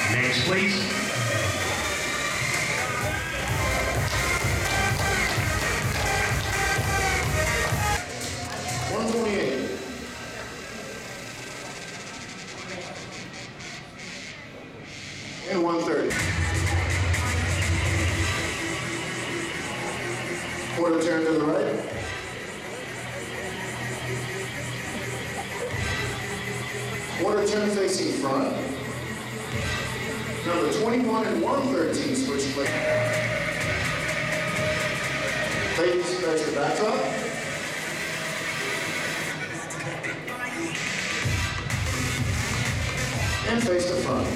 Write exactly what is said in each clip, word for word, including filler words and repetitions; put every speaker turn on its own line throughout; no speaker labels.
Next, please.
one twenty-eight. And one thirty. Quarter turn to the right. Quarter turn facing front. Number twenty-one and one thirteen switch plate. Face face the backdrop. And face the front.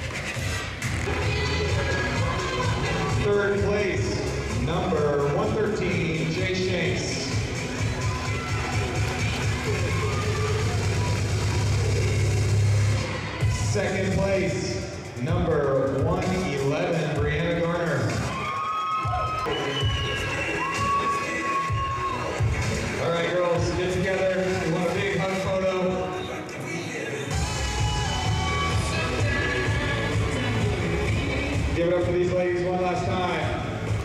Third place, number one thirteen, Jay Shanks. Second place, number one eleven, Brianna Garner. All right, girls, get together. We want a big hug photo. Give it up for these ladies one last time.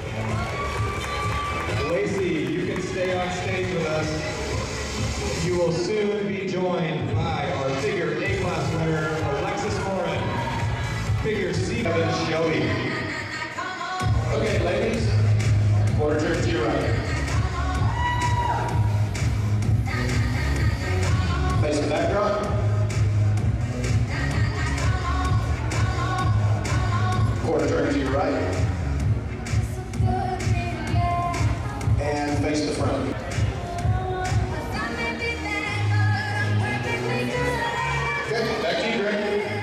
Lacey, you can stay on stage with us. You will soon be joined by our figure A-class winner, Alexis Morin. Figure C, Kevin Shelby.
Okay, ladies. Quarter turn to your right. Face the backdrop. Quarter turn to your right. And face the front. Okay, back to you, Greg.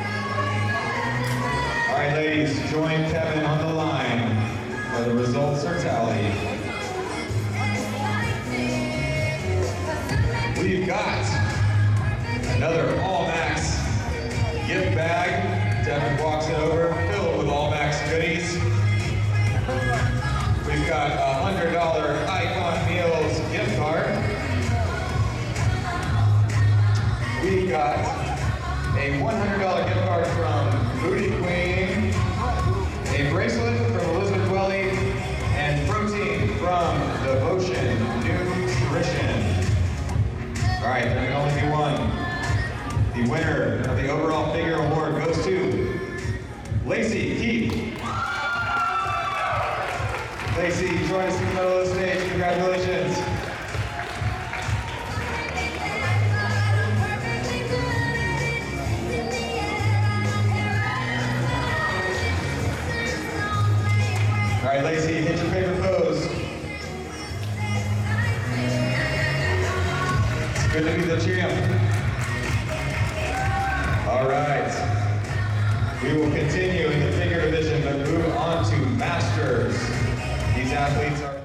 All right, ladies, join Kevin on the line where the results are tallied. We've got another All-Max gift bag. Devin walks it over, filled with All-Max goodies. We've got a one hundred dollar Icon Meals gift card. We've got a one hundred dollar gift card from Booty Queen, a bracelet from Elizabeth Dwelly, and protein from Devotion Nutrition. All right, there can only be one. The winner of the overall figure award goes to Lacey Keith. Lacey, join us in the middle of the stage. Congratulations. All right, Lacey, hit your favorite pose. It's good to be the champ. All right. We will continue in the figure division, but move on to masters. These athletes are